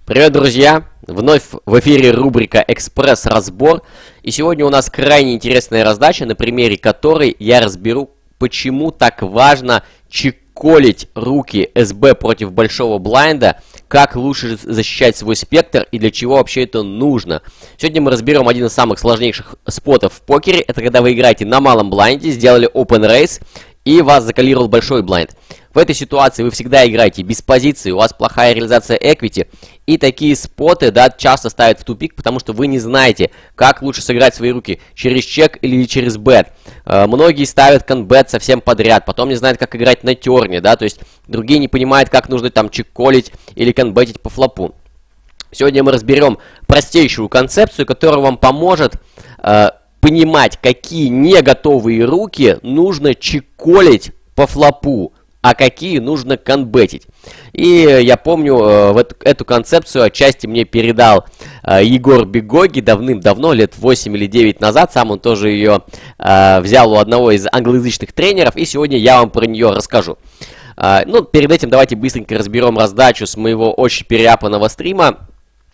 Привет, друзья! Вновь в эфире рубрика «Экспресс-разбор». И сегодня у нас крайне интересная раздача, на примере которой я разберу, почему так важно чеколить руки СБ против большого блайнда, как лучше защищать свой спектр и для чего вообще это нужно. Сегодня мы разберем один из самых сложнейших спотов в покере. Это когда вы играете на малом блайнде, сделали open race и вас закалировал большой блайнд. В этой ситуации вы всегда играете без позиции, у вас плохая реализация equity, и такие споты, да, часто ставят в тупик, потому что вы не знаете, как лучше сыграть свои руки, через чек или через бет. Многие ставят конбет совсем подряд, потом не знают, как играть на терне, да, то есть другие не понимают, как нужно там чеколить или конбетить по флопу. Сегодня мы разберем простейшую концепцию, которая вам поможет понимать, какие не готовые руки нужно чеколить по флопу, а какие нужно конбетить. И я помню, эту концепцию отчасти мне передал Егор Бегоги давным-давно, лет 8 или 9 назад. Сам он тоже ее взял у одного из англоязычных тренеров, и сегодня я вам про нее расскажу. Ну, перед этим давайте быстренько разберем раздачу с моего очень переапанного стрима.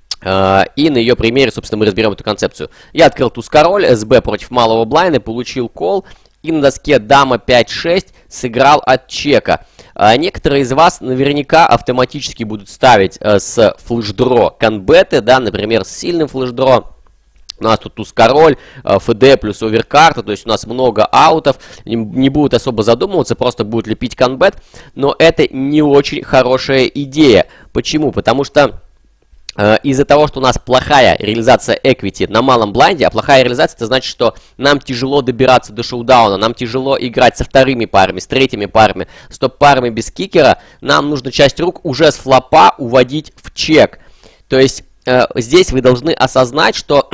И на ее примере, собственно, мы разберем эту концепцию. Я открыл туз-король, СБ против малого блайнда, получил кол. И на доске дама 5-6 сыграл от чека. Некоторые из вас наверняка автоматически будут ставить с флеш-дро конбеты, да, например, с сильным флеш-дро. У нас тут туз-король, ФД плюс оверкарта, то есть у нас много аутов, не будут особо задумываться, просто будут лепить конбет. Но это не очень хорошая идея. Почему? Потому что из-за того, что у нас плохая реализация equity на малом блайнде, а плохая реализация, это значит, что нам тяжело добираться до шоудауна, нам тяжело играть со вторыми парами, с третьими парами, с топ-парами без кикера, нам нужно часть рук уже с флопа уводить в чек. То есть здесь вы должны осознать, что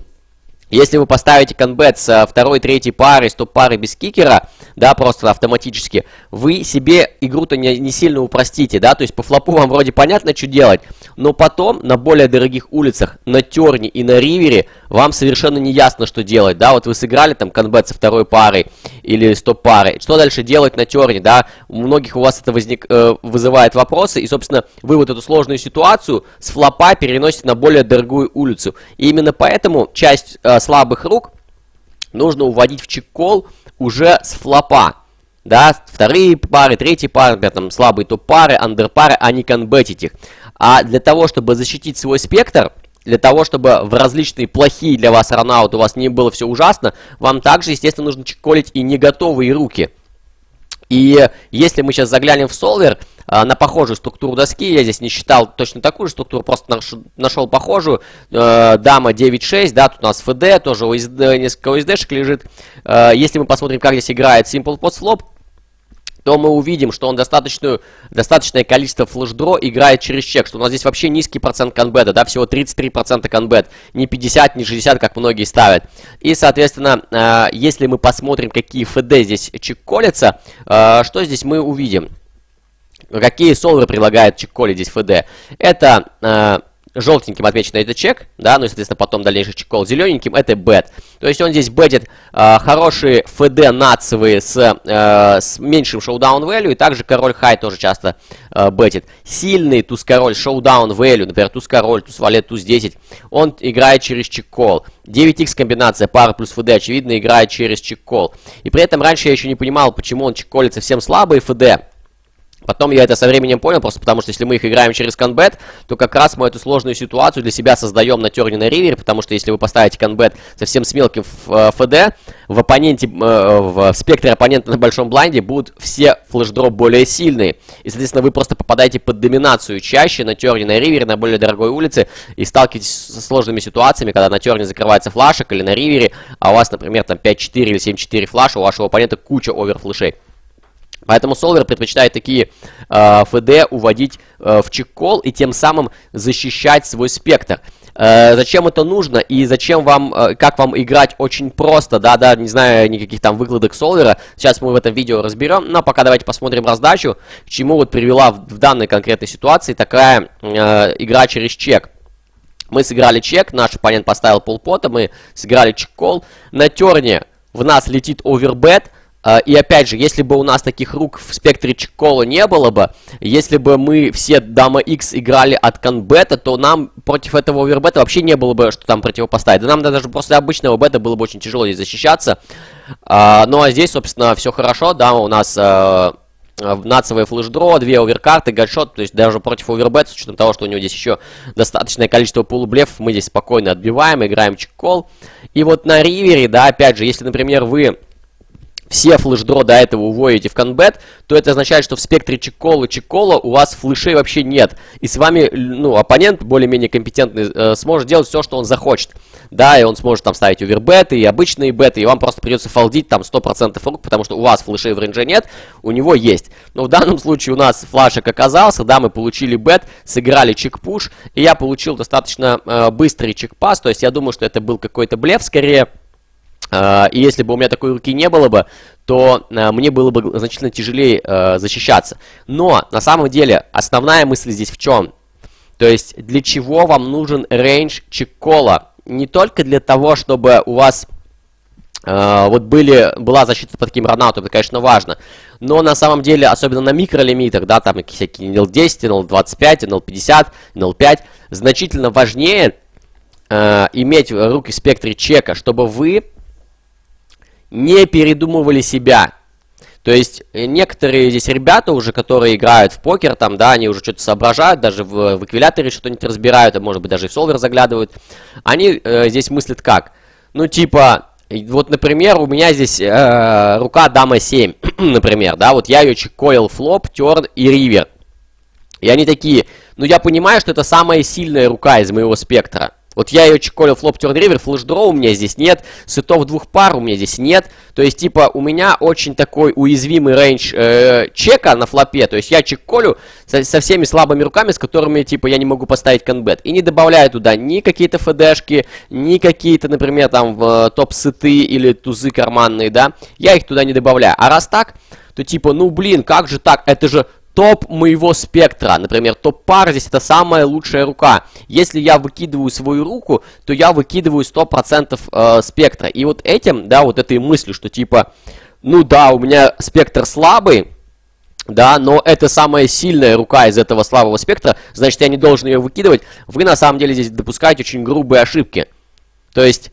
если вы поставите конбет с второй, третьей парой, с топ-парой без кикера, да, просто автоматически, вы себе игру-то не сильно упростите, да, то есть по флопу вам вроде понятно, что делать, но потом на более дорогих улицах, на терне и на ривере, вам совершенно не ясно, что делать, да, вот вы сыграли там конбет со второй парой или с топ-парой, что дальше делать на терне, да, у многих у вас это вызывает вопросы, и, собственно, вы вот эту сложную ситуацию с флопа переносите на более дорогую улицу, и именно поэтому часть слабых рук нужно уводить в чек-кол уже с флопа. Да, вторые пары, третьи пары, например, там слабые топ-пары, андер-пары, а не конбетить их. А для того, чтобы защитить свой спектр, для того, чтобы в различные плохие для вас ранауты у вас не было все ужасно, вам также, естественно, нужно чек-колить и не готовые руки. И если мы сейчас заглянем в солвер, на похожую структуру доски, я здесь не считал точно такую же структуру, просто нашел похожую, дама 9-6, да, тут у нас ФД, тоже несколько ОСДшек лежит. Если мы посмотрим, как здесь играет Simple Post Flop, то мы увидим, что он достаточное количество флеш-дро играет через чек, что у нас здесь вообще низкий процент конбета, да, всего 33% конбет, не 50, не 60, как многие ставят. И, соответственно, если мы посмотрим, какие ФД здесь чек-колятся, что здесь мы увидим? Какие солверы предлагают чек-колить здесь ФД? Это желтеньким отмечено это чек, да, ну и, соответственно, потом дальнейший чек-кол зелененьким это бет. То есть он здесь бетит хорошие ФД нацевые с меньшим шоудаун value, и также король хай тоже часто бетит. Сильный туз-король шоудаун value, например, туз-король, туз-валет, туз-10, он играет через чек-кол. 9х комбинация пара плюс ФД, очевидно, играет через чек-кол. И при этом раньше я еще не понимал, почему он чек-колит совсем слабые ФД. Потом я это со временем понял, просто потому что если мы их играем через конбет, то как раз мы эту сложную ситуацию для себя создаем на терне на ривере, потому что если вы поставите конбет совсем с мелким ФД, в спектре оппонента на большом блайнде будут все флеш-дроп более сильные. И, соответственно, вы просто попадаете под доминацию чаще на терне на ривере, на более дорогой улице, и сталкиваетесь со сложными ситуациями, когда на терне закрывается флашек или на ривере, а у вас, например, там 5-4 или 7-4 флаша, у вашего оппонента куча оверфлешей. Поэтому солвер предпочитает такие ФД уводить в чек-кол и тем самым защищать свой спектр. Зачем это нужно и зачем вам, как вам играть очень просто, да, не знаю никаких там выкладок солвера. Сейчас мы в этом видео разберем, но пока давайте посмотрим раздачу, к чему вот привела в данной конкретной ситуации такая игра через чек. Мы сыграли чек, наш оппонент поставил полпота, мы сыграли чек-кол. На терне в нас летит овербет. И опять же, если бы у нас таких рук в спектре чек-кола не было бы, если бы мы все дама X играли от конбета, то нам против этого овербета вообще не было бы, что там противопоставить. Да нам даже после обычного бета было бы очень тяжело здесь защищаться. Ну а здесь, собственно, все хорошо, да, у нас нацевые флешдро, 2 оверкарты, гадшот, то есть даже против овербета, с учетом того, что у него здесь еще достаточное количество полублефов, мы здесь спокойно отбиваем, играем чек-кол. И вот на ривере, да, опять же, если, например, вы все флеш-дро до этого уводите в конбет, то это означает, что в спектре чек-кола у вас флешей вообще нет. И с вами, ну, оппонент более-менее компетентный сможет делать все, что он захочет. Да, и он сможет там ставить овербеты и обычные беты, и вам просто придется фолдить там 100% рук, потому что у вас флешей в рейнже нет, у него есть. Но в данном случае у нас флашек оказался, да, мы получили бет, сыграли чек-пуш, и я получил достаточно быстрый чек-пас, то есть я думаю, что это был какой-то блеф скорее. И если бы у меня такой руки не было бы, то мне было бы значительно тяжелее защищаться. Но на самом деле основная мысль здесь в чем? То есть для чего вам нужен рейндж чек-кола? Не только для того, чтобы у вас вот была защита под таким ранаутом, это, конечно, важно. Но на самом деле, особенно на микролимитах, да, там всякие NL10, NL25, NL50, NL5, значительно важнее иметь руки в спектре чека, чтобы вы не передумывали себя. То есть некоторые здесь ребята уже, которые играют в покер, там, да, они уже что-то соображают, даже в эквиляторе что-нибудь разбирают, а может быть даже и в солвер заглядывают. Они здесь мыслят как? Ну, типа, вот, например, у меня здесь рука дама 7, например, да, вот я ее чеккоил флоп, терн и ривер. И они такие, ну, я понимаю, что это самая сильная рука из моего спектра. Вот я ее чеколил флоп, терн, ривер, флеш-дро у меня здесь нет, сетов двух пар у меня здесь нет. То есть, типа, у меня очень такой уязвимый рейндж чека на флопе. То есть, я чеколю со всеми слабыми руками, с которыми, типа, я не могу поставить конбет. И не добавляю туда ни какие-то ФДшки, ни какие-то, например, там, топ-сеты или тузы карманные, да. Я их туда не добавляю. А раз так, то, типа, ну, блин, как же так? Это же топ моего спектра. Например, топ-пар здесь это самая лучшая рука. Если я выкидываю свою руку, то я выкидываю 100% спектра. И вот этим, да, вот этой мыслью, что типа, ну да, у меня спектр слабый, да, но это самая сильная рука из этого слабого спектра, значит, я не должен ее выкидывать. Вы на самом деле здесь допускаете очень грубые ошибки. То есть,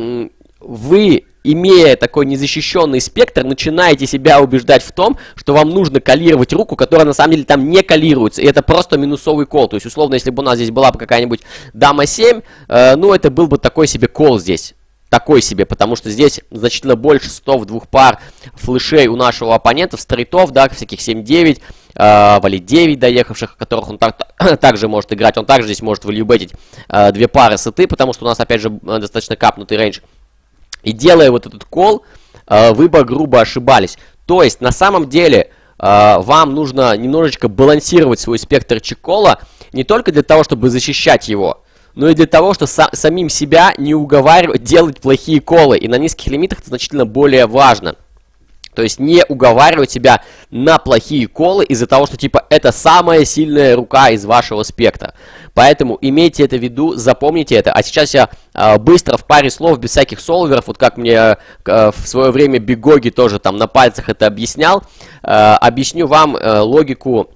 вы, имея такой незащищенный спектр, начинаете себя убеждать в том, что вам нужно калировать руку, которая на самом деле там не калируется, и это просто минусовый кол. То есть, условно, если бы у нас здесь была бы какая-нибудь дама 7, ну, это был бы такой себе кол здесь. Такой себе, потому что здесь значительно больше стов двух пар флешей у нашего оппонента, стритов, да, всяких 7-9, валит 9 доехавших, которых он также может играть. Он также здесь может валюбетить 2 пары сеты, потому что у нас, опять же, достаточно капнутый рейндж. И делая вот этот кол, вы бы грубо ошибались. То есть, на самом деле, вам нужно немножечко балансировать свой спектр чек-кола не только для того, чтобы защищать его, но и для того, чтобы самим себя не уговаривать делать плохие колы. И на низких лимитах это значительно более важно. То есть не уговаривать себя на плохие колы из-за того, что типа это самая сильная рука из вашего спектра. Поэтому имейте это в виду, запомните это. А сейчас я быстро в паре слов, без всяких солверов, вот как мне в свое время Бигоги тоже там на пальцах это объяснял, объясню вам логику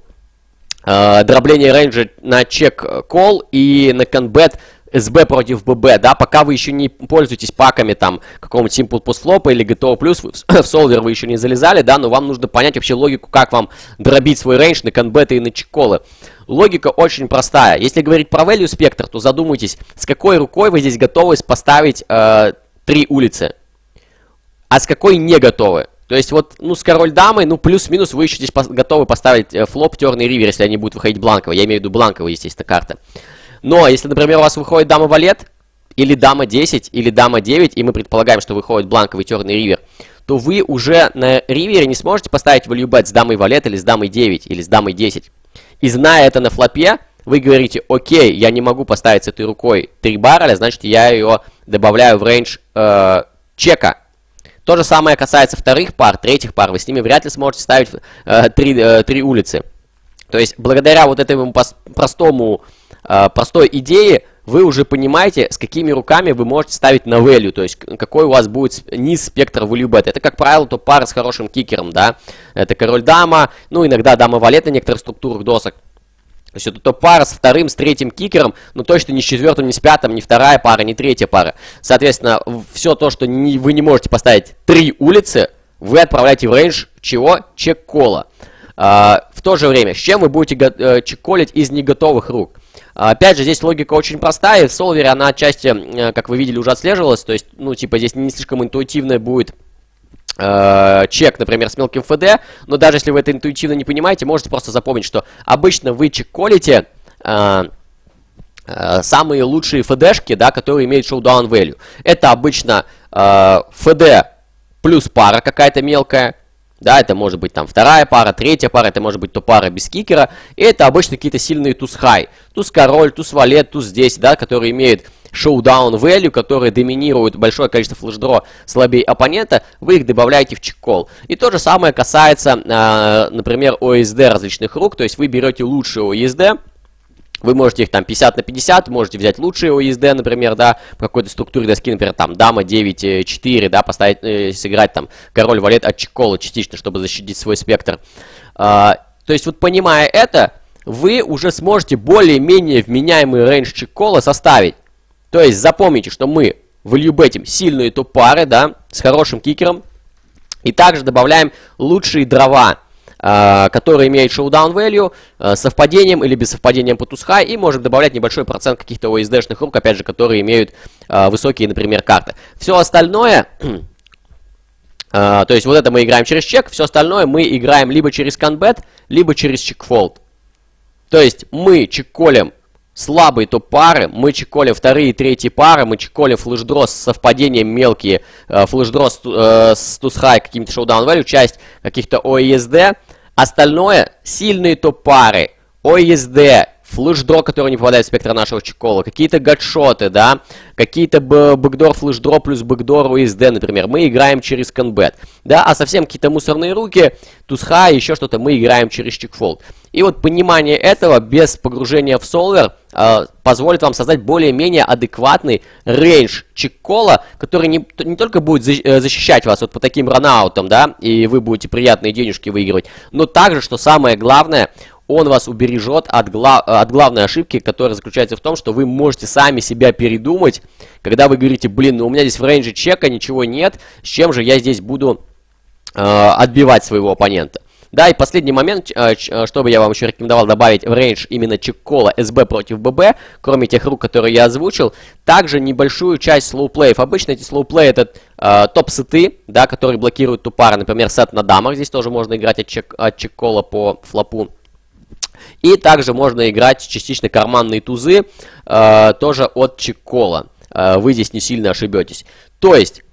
дробления рейнджа на чек-кол и на конбет СБ против ББ, да, пока вы еще не пользуетесь паками там какого-нибудь Simple Post Flop или GTO+, в солвер вы еще не залезали, да, но вам нужно понять вообще логику, как вам дробить свой рейндж на конбеты и на чек-колы. Логика очень простая. Если говорить про value спектр, то задумайтесь, с какой рукой вы здесь готовы поставить 3 улицы, а с какой не готовы. То есть вот, ну, с король-дамой, ну, плюс-минус вы еще здесь готовы поставить флоп, терн и ривер, если они будут выходить бланково. Я имею в виду бланковые, естественно, карты. Но если, например, у вас выходит дама-валет, или дама-10, или дама-9, и мы предполагаем, что выходит бланковый, терн и ривер, то вы уже на ривере не сможете поставить value bet с дамой-валет, или с дамой-9, или с дамой-10. И зная это на флопе, вы говорите, окей, я не могу поставить с этой рукой 3 барреля, значит, я ее добавляю в рейндж чека. То же самое касается вторых пар, третьих пар. Вы с ними вряд ли сможете ставить 3 улицы. То есть, благодаря вот этому простой идее, вы уже понимаете, с какими руками вы можете ставить на value, то есть какой у вас будет низ спектра value bet. Это, как правило, топ-пара с хорошим кикером, да. Это король-дама, ну, иногда дама-валет на некоторых структурах досок. То есть это топ-пара с вторым, с третьим кикером, но точно не с четвертым, не с пятым, не вторая пара, не третья пара. Соответственно, все то, что вы не можете поставить 3 улицы, вы отправляете в рейндж чего? Чек-кола. В то же время, с чем вы будете чек-колить из неготовых рук? Опять же, здесь логика очень простая, в солвере она отчасти, как вы видели, уже отслеживалась, то есть, ну, типа, здесь не слишком интуитивно будет чек, например, с мелким ФД, но даже если вы это интуитивно не понимаете, можете просто запомнить, что обычно вы чек-колите самые лучшие ФДшки, да, которые имеют шоу-даун value. Это обычно ФД плюс пара какая-то мелкая. Да, это может быть там вторая пара, третья пара, это может быть то пара без кикера. И это обычно какие-то сильные туз-хай. Туз-король, туз-валет, туз-10, да, которые имеют шоу-даун value, которые доминируют большое количество флеш-дро слабее оппонента, вы их добавляете в чек-кол. И то же самое касается, например, ОСД различных рук, то есть вы берете лучшие ОСД, вы можете их там 50 на 50, можете взять лучшие ОСД, например, да, по какой-то структуре доски, например, там дама 9-4, да, поставить, сыграть там король-валет от чек-кола частично, чтобы защитить свой спектр. То есть вот понимая это, вы уже сможете более-менее вменяемый рейндж чек-кола составить. То есть запомните, что мы валюбетим сильные топ-пары, да, с хорошим кикером, и также добавляем лучшие дрова, которые имеют шоу-даун value, с совпадением или без совпадения по туз-хай, и можем добавлять небольшой процент каких-то OSD-шных рук, опять же, которые имеют высокие, например, карты. Все остальное, то есть вот это мы играем через чек, все остальное мы играем либо через конбет, либо через чек-фолд. То есть мы чек-колем слабые топ-пары, мы чеколим вторые и третьи пары, мы чеколим флеш-дро с совпадением мелкие, флеш-дро с туз-хай, какими-то шоу-даун value, часть каких-то OSD. Остальное сильные топ-пары, OSD, флеш-дро, которые не попадают в спектр нашего чекола, какие-то гадшоты, да, какие-то бэкдор флеш-дро плюс бэкдор OSD, например, мы играем через конбет, да, а совсем какие-то мусорные руки, туз-хай, еще что-то мы играем через чек-фолд. И вот понимание этого без погружения в солвер позволит вам создать более-менее адекватный рейндж чек-кола, который не только будет защищать вас вот по таким ранаутам, да, и вы будете приятные денежки выигрывать, но также, что самое главное, он вас убережет от главной ошибки, которая заключается в том, что вы можете сами себя передумать, когда вы говорите, блин, ну у меня здесь в рейнже чека ничего нет, с чем же я здесь буду отбивать своего оппонента. Да, и последний момент, что бы я вам еще рекомендовал добавить в рейндж именно чек-кола СБ против ББ, кроме тех рук, которые я озвучил, также небольшую часть слоуплеев. Обычно эти слоуплеи это топ-сеты, да, которые блокируют ту-пары, например, сет на дамах, здесь тоже можно играть от чек-кола по флопу. И также можно играть частично карманные тузы, тоже от чек-кола. Вы здесь не сильно ошибетесь. То есть,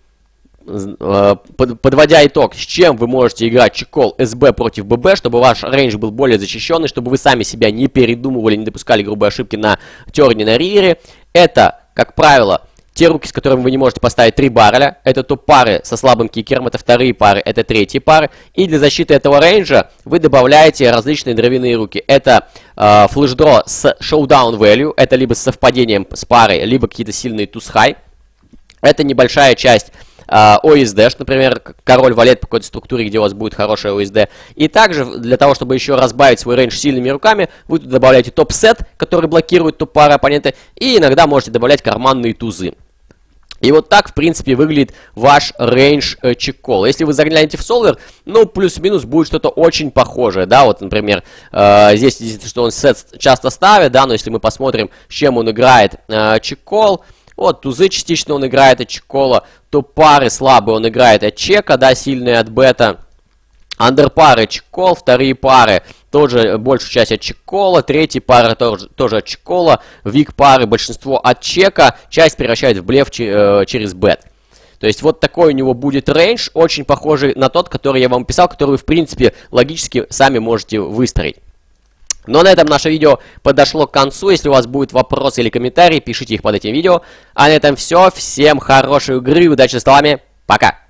подводя итог, с чем вы можете играть чек-кол СБ против ББ, чтобы ваш рейндж был более защищенный, чтобы вы сами себя не передумывали, не допускали грубые ошибки на терне, на риере. Это, как правило, те руки, с которыми вы не можете поставить 3 барреля, это топ-пары со слабым кикером, это вторые пары, это третьи пары. И для защиты этого рейнджа вы добавляете различные дровяные руки. Это флеш-дро с шоу-даун value, это либо с совпадением с парой, либо какие-то сильные туз-хай. Это небольшая часть OSD, например, король-валет по какой-то структуре, где у вас будет хорошая OSD. И также, для того, чтобы еще разбавить свой рейндж сильными руками, вы тут добавляете топ-сет, который блокирует топ-пары оппонента, и иногда можете добавлять карманные тузы. И вот так, в принципе, выглядит ваш рейндж чек-кол. Если вы заглянете в солвер, ну, плюс-минус будет что-то очень похожее, да, вот, например, здесь видите, что он сет часто ставит, да, но если мы посмотрим, с чем он играет чек-кол, вот, тузы частично он играет от чек-кола, топ-пары слабые он играет от чека, да, сильные от бета. Андерпары чек-кол, вторые пары тоже большую часть от чек-кола, третьи пары тоже от чек-кола, вик-пары большинство от чека, часть превращает в блеф через бет. То есть вот такой у него будет рейндж, очень похожий на тот, который я вам писал, который вы, в принципе, логически сами можете выстроить. Но на этом наше видео подошло к концу. Если у вас будут вопросы или комментарии, пишите их под этим видео. А на этом все. Всем хорошей игры, удачи с столами. Пока!